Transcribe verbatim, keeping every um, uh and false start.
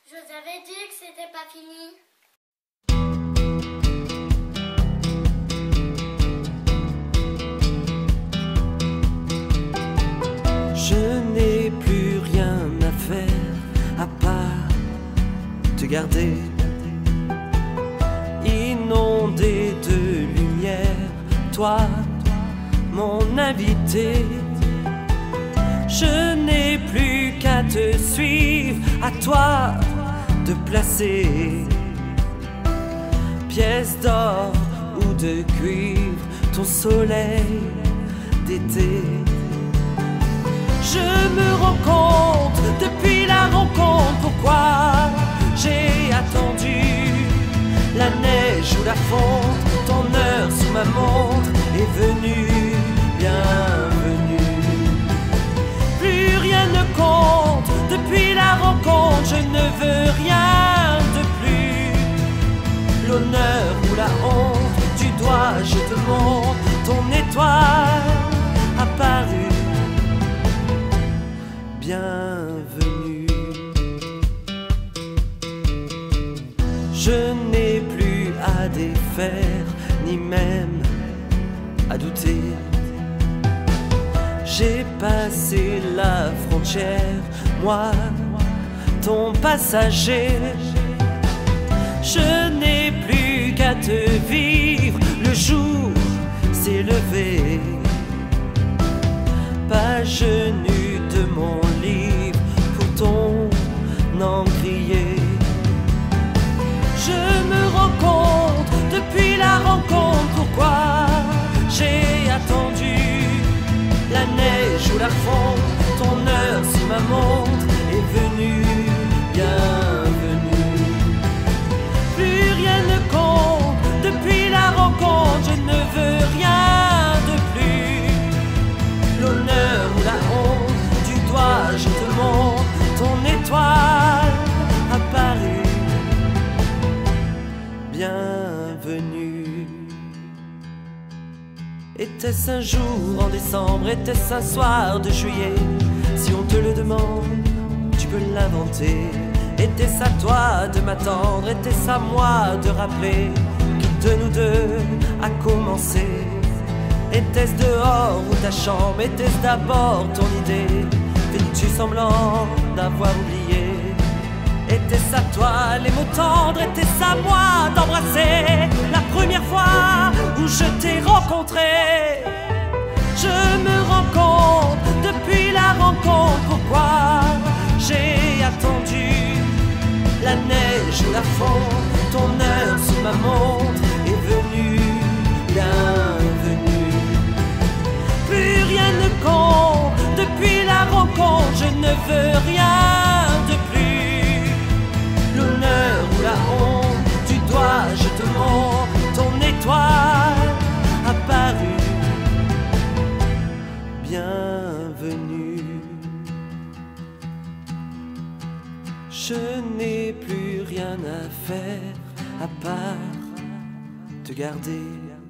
Je vous avais dit que c'était pas fini. Je n'ai plus rien à faire à part te garder, inondé de lumière, toi, mon invité. Je n'ai plus qu'à te suivre, à toi de placer pièces d'or ou de cuivre, ton soleil d'été. Je me rends compte depuis la rencontre pourquoi j'ai attendu la neige ou la fonte. Ton heure sous ma montre est venue, bienvenue. Plus rien ne compte depuis la rencontre, je ne veux rien de plus. L'honneur ou la honte, tu dois, je te montre ton étoile apparue. Bienvenue. Je n'ai plus à défaire, ni même à douter. J'ai passé la frontière, moi, ton passager. Je n'ai plus qu'à te vivre, le jour s'est levé. Page nue de mon livre pour ton encrier. Je me rends compte depuis la rencontre pourquoi j'ai attendu la neige ou la fonte. Ton heure sur ma montre est venue, bienvenue. Plus rien ne compte depuis la rencontre, je ne veux rien de plus. L'honneur ou la honte, tu dois, je te montre ton étoile apparue. Bienvenue. Était-ce un jour en décembre, était-ce un soir de juillet? Si on te le demande, tu peux l'inventer. Était-ce à toi de m'attendre, était-ce à moi de rappeler qui de nous deux a commencé? Était-ce dehors ou ta chambre, était-ce d'abord ton idée? Fais-tu semblant d'avoir oublié? Était-ce à toi les mots tendres, était-ce à moi d'embrasser la première fois où je t'ai rencontré? Je me rends compte depuis la rencontre pourquoi j'ai attendu la neige ou la fonte. Ton heure sous ma montre est venue, bienvenue. Plus rien ne compte depuis la rencontre, je ne veux rien de plus. L'honneur ou la honte, tu dois, je te montre ton étoile apparue. Bienvenue. Je n'ai plus rien à faire à part te garder.